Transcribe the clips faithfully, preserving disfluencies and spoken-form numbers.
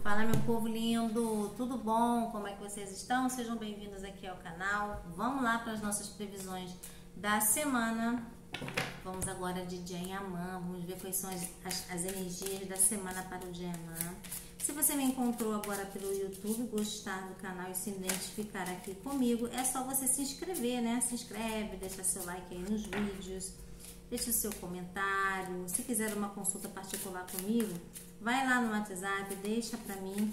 Fala, meu povo lindo, tudo bom? Como é que vocês estão? Sejam bem-vindos aqui ao canal. Vamos lá para as nossas previsões da semana. Vamos agora de Jayaman, vamos ver quais são as, as, as energias da semana para o Jayaman. Se você me encontrou agora pelo YouTube, gostar do canal e se identificar aqui comigo, é só você se inscrever, né? Se inscreve, deixa seu like aí nos vídeos, deixa o seu comentário. Se quiser uma consulta particular comigo, vai lá no WhatsApp, deixa pra mim,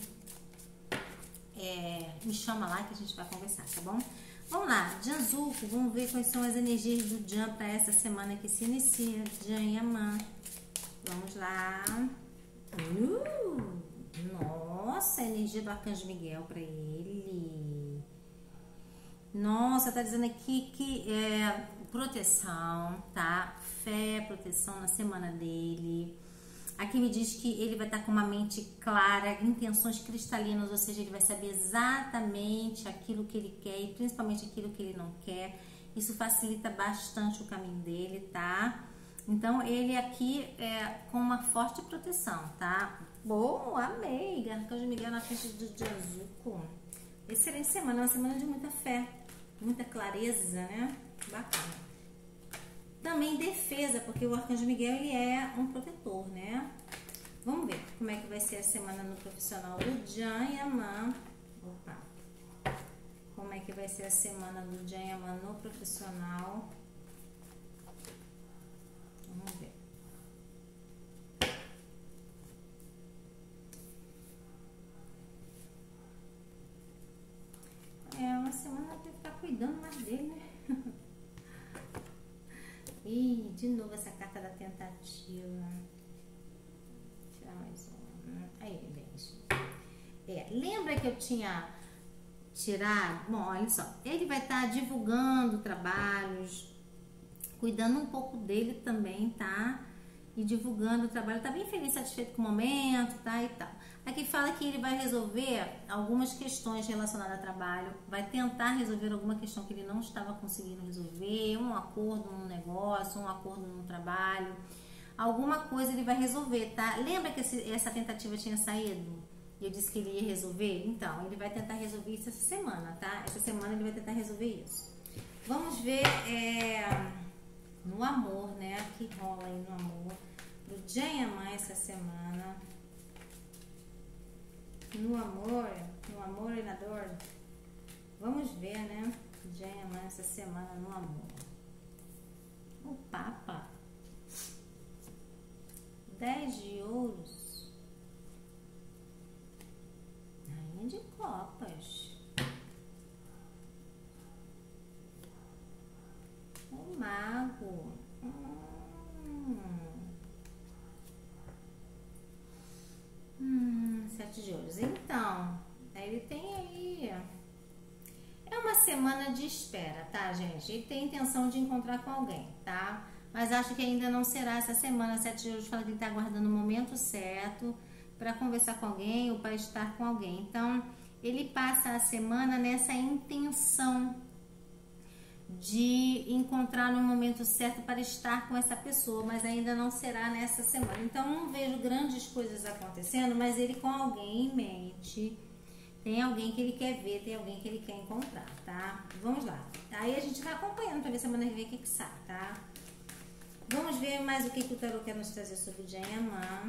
é, me chama lá que a gente vai conversar, tá bom? Vamos lá, Janzuko, vamos ver quais são as energias do Jan para essa semana que se inicia. Jayaman, vamos lá. Uh, nossa, a energia do Arcanjo Miguel para ele. Nossa, tá dizendo aqui que é proteção, tá? Fé, proteção na semana dele. Aqui me diz que ele vai estar com uma mente clara, intenções cristalinas, ou seja, ele vai saber exatamente aquilo que ele quer e principalmente aquilo que ele não quer. Isso facilita bastante o caminho dele, tá? Então, ele aqui é com uma forte proteção, tá? Bom, amei! Arcanjo Miguel na frente do Janzuko. Excelente semana, uma semana de muita fé, muita clareza, né? Bacana. Também defesa, porque o Arcanjo Miguel ele é um protetor, né? Vamos ver como é que vai ser a semana no profissional do Jayaman. Opa! Como é que vai ser a semana do Jayaman no profissional? Vamos ver. É uma semana que ficar cuidando mais dele, né? Ih, de novo essa carta da tentativa. Vou tirar mais uma. Aí, gente. É, lembra que eu tinha tirado? Bom, olha só. Ele vai estar divulgando trabalhos, cuidando um pouco dele também, tá? E divulgando o trabalho. Tá bem feliz, satisfeito com o momento, tá? E tal. Aqui fala que ele vai resolver algumas questões relacionadas a trabalho, vai tentar resolver alguma questão que ele não estava conseguindo resolver, um acordo num negócio, um acordo num trabalho, alguma coisa ele vai resolver, tá? Lembra que esse, essa tentativa tinha saído? E eu disse que ele ia resolver? Então, ele vai tentar resolver isso essa semana, tá? Essa semana ele vai tentar resolver isso. Vamos ver é, no amor, né? O que rola aí no amor do Jayaman essa semana. No amor, no amor e na dor. Vamos ver, né? Jayaman essa semana no amor. O Papa. Dez de ouros. Rainha de copas. O mago. Hum. Hum, sete de ouros. Então, ele tem aí. É uma semana de espera, tá, gente? Ele tem intenção de encontrar com alguém, tá? Mas acho que ainda não será essa semana. Sete de ouros fala que ele tá aguardando o momento certo para conversar com alguém ou para estar com alguém. Então, ele passa a semana nessa intenção de encontrar no momento certo para estar com essa pessoa, mas ainda não será nessa semana. Então, não vejo grandes coisas acontecendo, mas ele com alguém em mente. Tem alguém que ele quer ver, tem alguém que ele quer encontrar, tá? Vamos lá. Aí a gente vai acompanhando para ver semana que vem o que que sai, tá? Vamos ver mais o que, que o tarô quer nos trazer sobre o Jayaman.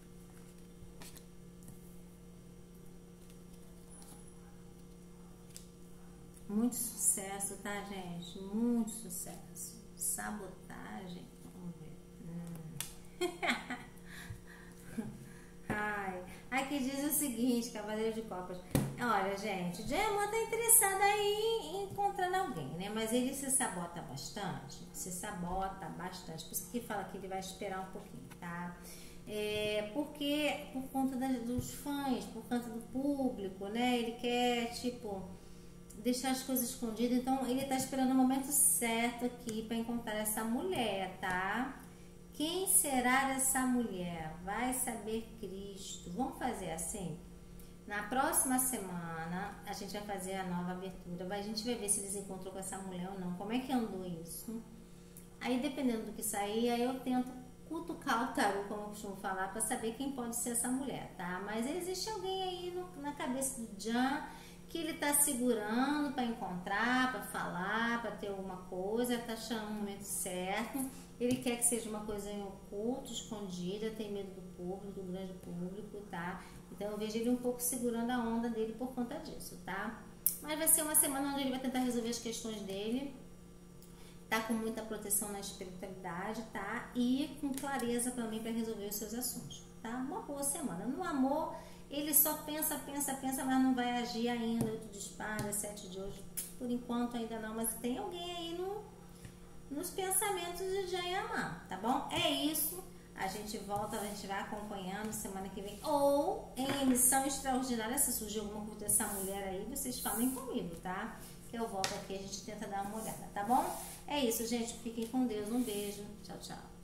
Muito sucesso, tá, gente? Muito sucesso. Sabotagem. Vamos ver. Hum. Ai. Aqui diz o seguinte, Cavaleiro de Copas. Olha, gente, o Jayaman tá interessado aí em encontrar alguém, né? Mas ele se sabota bastante. Se sabota bastante. Por isso que fala que ele vai esperar um pouquinho, tá? É, porque por conta das, dos fãs, por conta do público, né? Ele quer, tipo, deixar as coisas escondidas, então ele tá esperando o momento certo aqui para encontrar essa mulher, tá? Quem será essa mulher? Vai saber Cristo. Vamos fazer assim? Na próxima semana a gente vai fazer a nova abertura, a gente vai ver se eles encontrou com essa mulher ou não, como é que andou isso. Aí dependendo do que sair, aí eu tento cutucar o tarô, como eu costumo falar, para saber quem pode ser essa mulher, tá? Mas existe alguém aí no, na cabeça do Jan que ele tá segurando para encontrar, para falar, para ter alguma coisa, tá achando o momento certo. Ele quer que seja uma coisa em oculto, escondida, tem medo do público, do grande público, tá? Então eu vejo ele um pouco segurando a onda dele por conta disso, tá? Mas vai ser uma semana onde ele vai tentar resolver as questões dele, tá com muita proteção na espiritualidade, tá? E com clareza também para resolver os seus assuntos, tá? Uma boa semana. No amor, ele só pensa, pensa, pensa, mas não vai agir ainda. Oito de espadas, sete de hoje, por enquanto ainda não, mas tem alguém aí no, nos pensamentos de Jayamã, tá bom? É isso. A gente volta, a gente vai acompanhando semana que vem. Ou em emissão extraordinária, se surgir alguma coisa dessa mulher aí, vocês falem comigo, tá? Que eu volto aqui, a gente tenta dar uma olhada, tá bom? É isso, gente. Fiquem com Deus. Um beijo. Tchau, tchau.